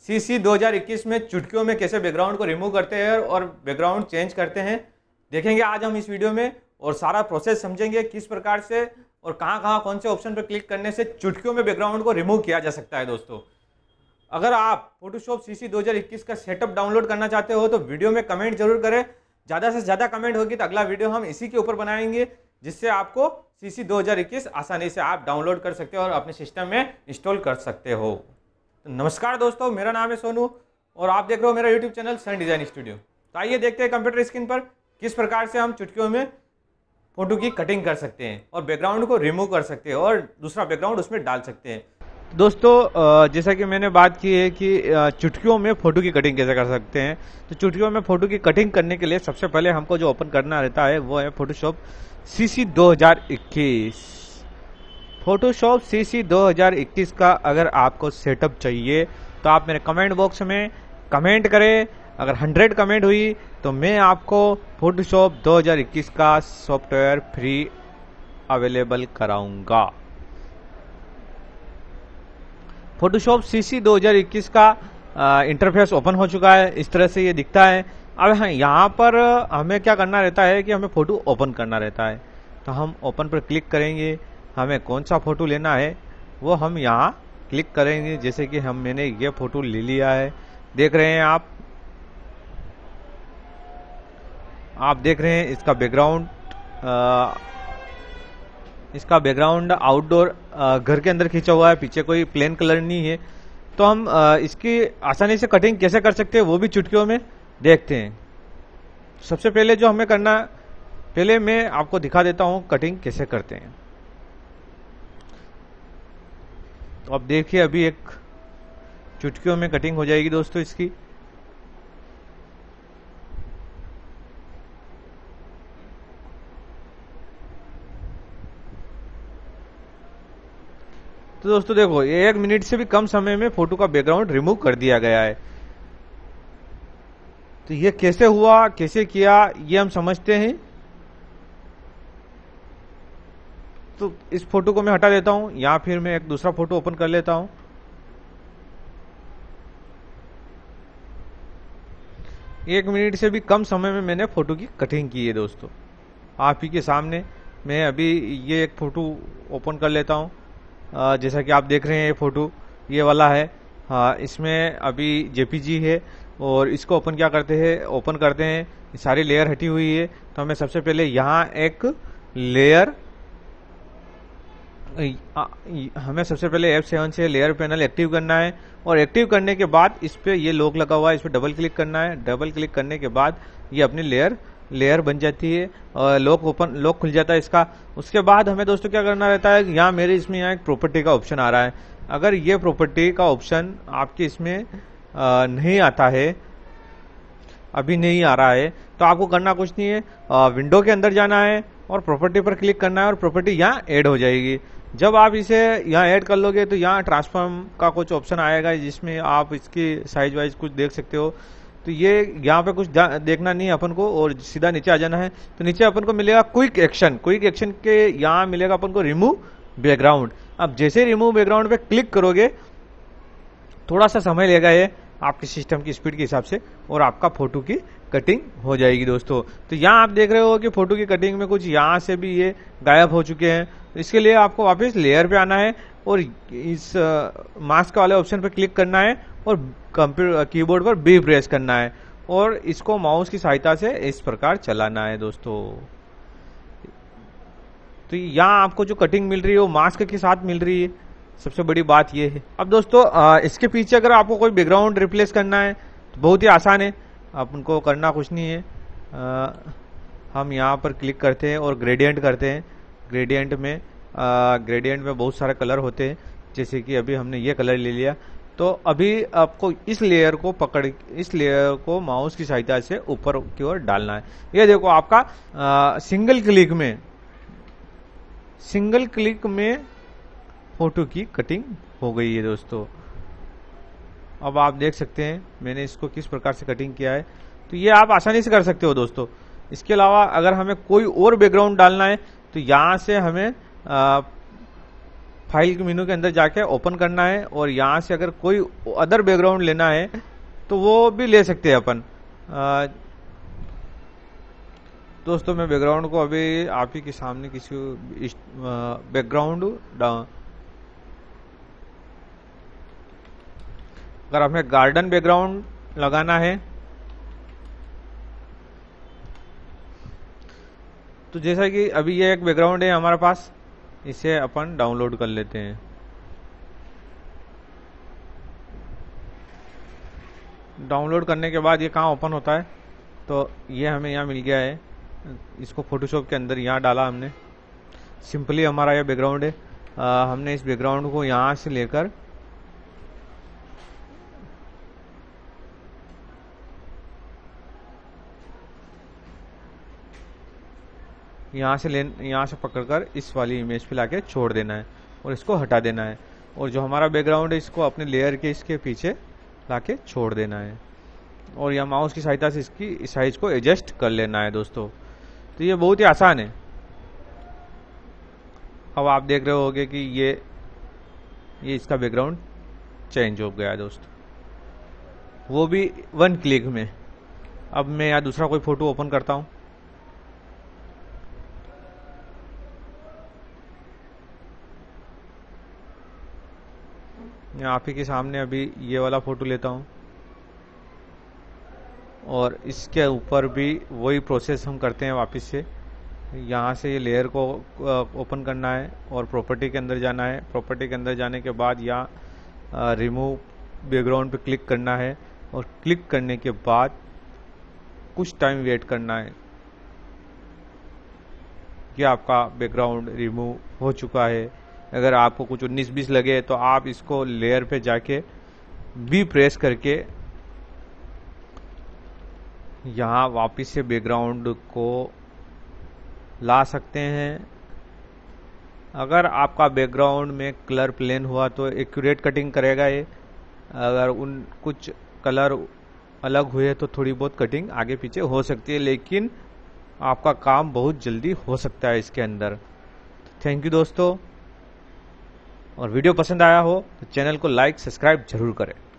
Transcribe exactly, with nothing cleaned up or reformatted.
CC दो हज़ार इक्कीस में चुटकियों में कैसे बैकग्राउंड को रिमूव करते हैं और बैकग्राउंड चेंज करते हैं, देखेंगे आज हम इस वीडियो में। और सारा प्रोसेस समझेंगे किस प्रकार से और कहां कहां कौन से ऑप्शन पर क्लिक करने से चुटकियों में बैकग्राउंड को रिमूव किया जा सकता है। दोस्तों, अगर आप फोटोशॉप सीसी दो हज़ार इक्कीस का सेटअप डाउनलोड करना चाहते हो तो वीडियो में कमेंट जरूर करें। ज़्यादा से ज़्यादा कमेंट होगी तो अगला वीडियो हम इसी के ऊपर बनाएंगे, जिससे आपको सीसी दो हज़ार इक्कीस आसानी से आप डाउनलोड कर सकते हो और अपने सिस्टम में इंस्टॉल कर सकते हो। तो नमस्कार दोस्तों, मेरा नाम है सोनू और आप देख रहे हो मेरा YouTube channel Sun Design Studio. तो आइए देखते हैं कंप्यूटर स्क्रीन पर किस प्रकार से हम चुटकियों में फोटो की कटिंग कर सकते हैं और बैकग्राउंड को रिमूव कर सकते हैं और दूसरा बैकग्राउंड उसमें डाल सकते हैं। दोस्तों, जैसा कि मैंने बात की है कि चुटकियों में फ़ोटो की कटिंग कैसे कर सकते हैं, तो चुटकियों में फ़ोटो की कटिंग करने के लिए सबसे पहले हमको जो ओपन करना रहता है वो है फोटोशॉप सीसी दो हज़ार इक्कीस। फोटोशॉप सीसी दो हज़ार इक्कीस का अगर आपको सेटअप चाहिए तो आप मेरे कमेंट बॉक्स में कमेंट करें। अगर हंड्रेड कमेंट हुई तो मैं आपको फोटोशॉप दो हज़ार इक्कीस का सॉफ्टवेयर फ्री अवेलेबल कराऊंगा। फोटोशॉप सीसी दो हज़ार इक्कीस का इंटरफेस ओपन हो चुका है, इस तरह से ये दिखता है। अब हाँ, यहाँ पर हमें क्या करना रहता है कि हमें फोटो ओपन करना रहता है। तो हम ओपन पर क्लिक करेंगे, हमें कौन सा फोटो लेना है वो हम यहाँ क्लिक करेंगे। जैसे कि हम मैंने ये फोटो ले लिया है, देख रहे हैं आप आप देख रहे हैं इसका बैकग्राउंड इसका बैकग्राउंड आउटडोर घर के अंदर खींचा हुआ है, पीछे कोई प्लेन कलर नहीं है। तो हम इसकी आसानी से कटिंग कैसे कर सकते हैं वो भी चुटकियों में देखते हैं। सबसे पहले जो हमें करना, पहले मैं आपको दिखा देता हूं कटिंग कैसे करते हैं। तो अब देखिए, अभी एक चुटकियों में कटिंग हो जाएगी दोस्तों इसकी। तो दोस्तों देखो, एक मिनट से भी कम समय में फोटो का बैकग्राउंड रिमूव कर दिया गया है। तो ये कैसे हुआ, कैसे किया, ये हम समझते हैं। तो इस फोटो को मैं हटा देता हूं, या फिर मैं एक दूसरा फोटो ओपन कर लेता हूं। एक मिनट से भी कम समय में मैंने फोटो की कटिंग की है दोस्तों, आप ही के सामने। मैं अभी ये एक फोटो ओपन कर लेता हूं। जैसा कि आप देख रहे हैं ये फोटो ये वाला है। हाँ, इसमें अभी जेपीजी है और इसको ओपन क्या करते हैं, ओपन करते हैं। सारी लेयर हटी हुई है, तो हमें सबसे पहले यहाँ एक लेयर हमें सबसे पहले एफ सेवन से लेयर पैनल एक्टिव करना है और एक्टिव करने के बाद इस पे ये लॉक लगा हुआ है, इस पे डबल क्लिक करना है। डबल क्लिक करने के बाद ये अपनी लेयर लेयर बन जाती है और लॉक ओपन लॉक खुल जाता है इसका। उसके बाद हमें दोस्तों क्या करना रहता है, यहाँ मेरे इसमें यहाँ एक प्रॉपर्टी का ऑप्शन आ रहा है। अगर ये प्रॉपर्टी का ऑप्शन आपके इसमें आ, नहीं आता है, अभी नहीं आ रहा है, तो आपको करना कुछ नहीं है, आ, विंडो के अंदर जाना है और प्रॉपर्टी पर क्लिक करना है और प्रॉपर्टी यहाँ ऐड हो जाएगी। जब आप इसे यहाँ ऐड कर लोगे तो यहाँ ट्रांसफॉर्म का कुछ ऑप्शन आएगा, जिसमें आप इसकी साइज वाइज कुछ देख सकते हो। तो ये यहाँ पे कुछ देखना नहीं है अपन को और सीधा नीचे आ जाना है। तो नीचे अपन को मिलेगा क्विक एक्शन। क्विक एक्शन के यहाँ मिलेगा अपन को रिमूव बैकग्राउंड। अब जैसे रिमूव बैकग्राउंड पे क्लिक करोगे, थोड़ा सा समय लेगा ये आपके सिस्टम की स्पीड के हिसाब से और आपका फोटो की कटिंग हो जाएगी दोस्तों। तो यहाँ आप देख रहे हो कि फोटो की कटिंग में कुछ यहाँ से भी ये गायब हो चुके हैं। तो इसके लिए आपको वापस लेयर पे आना है और इस मास्क वाले ऑप्शन पे क्लिक करना है और कंप्यूटर कीबोर्ड पर बी प्रेस करना है और इसको माउस की सहायता से इस प्रकार चलाना है दोस्तों। तो यहाँ आपको जो कटिंग मिल रही है वो मास्क के साथ मिल रही है, सबसे बड़ी बात ये है। अब दोस्तों, इसके पीछे अगर आपको कोई बैकग्राउंड रिप्लेस करना है तो बहुत ही आसान है, आप उनको करना कुछ नहीं है। आ, हम यहाँ पर क्लिक करते हैं और ग्रेडियंट करते हैं। ग्रेडियंट में ग्रेडियंट में बहुत सारे कलर होते हैं, जैसे कि अभी हमने ये कलर ले लिया। तो अभी आपको इस लेयर को पकड़ इस लेयर को माउस की सहायता से ऊपर की ओर डालना है। ये देखो, आपका आ, सिंगल क्लिक में सिंगल क्लिक में फोटो की कटिंग हो गई है दोस्तों। अब आप देख सकते हैं मैंने इसको किस प्रकार से कटिंग किया है। तो ये आप आसानी से कर सकते हो दोस्तों। इसके अलावा अगर हमें कोई और बैकग्राउंड डालना है तो यहाँ से हमें फाइल के मेनू के अंदर जाके ओपन करना है और यहाँ से अगर कोई अदर बैकग्राउंड लेना है तो वो भी ले सकते हैं अपन। आ, दोस्तों मैं बैकग्राउंड को अभी आप ही के सामने किसी बैकग्राउंड अगर हमें गार्डन बैकग्राउंड लगाना है तो जैसा कि अभी ये एक बैकग्राउंड है हमारे पास, इसे अपन डाउनलोड कर लेते हैं। डाउनलोड करने के बाद ये कहाँ ओपन होता है, तो ये हमें यहाँ मिल गया है। इसको फोटोशॉप के अंदर यहाँ डाला हमने। सिंपली हमारा ये बैकग्राउंड है। आ, हमने इस बैकग्राउंड को यहाँ से लेकर यहाँ से ले यहाँ से पकड़कर इस वाली इमेज पे लाके छोड़ देना है और इसको हटा देना है। और जो हमारा बैकग्राउंड है इसको अपने लेयर के इसके पीछे लाके छोड़ देना है और या माउस की सहायता से इसकी साइज को एडजस्ट कर लेना है दोस्तों। तो ये बहुत ही आसान है। अब आप देख रहे होंगे कि ये ये इसका बैकग्राउंड चेंज हो गया है दोस्तों, वो भी वन क्लिक में। अब मैं यहाँ दूसरा कोई फोटो ओपन करता हूँ। मैं आप ही के सामने अभी ये वाला फोटो लेता हूँ और इसके ऊपर भी वही प्रोसेस हम करते हैं वापस से। यहाँ से ये लेयर को ओपन करना है और प्रॉपर्टी के अंदर जाना है। प्रॉपर्टी के अंदर जाने के बाद यहाँ रिमूव बैकग्राउंड पे क्लिक करना है और क्लिक करने के बाद कुछ टाइम वेट करना है कि आपका बैकग्राउंड रिमूव हो चुका है। अगर आपको कुछ उन्नीस बीस लगे तो आप इसको लेयर पे जाके बी प्रेस करके यहाँ वापस से बैकग्राउंड को ला सकते हैं। अगर आपका बैकग्राउंड में कलर प्लेन हुआ तो एक्यूरेट कटिंग करेगा ये। अगर उन कुछ कलर अलग हुए तो थोड़ी बहुत कटिंग आगे पीछे हो सकती है, लेकिन आपका काम बहुत जल्दी हो सकता है इसके अंदर। थैंक यू दोस्तों, और वीडियो पसंद आया हो तो चैनल को लाइक सब्सक्राइब जरूर करें।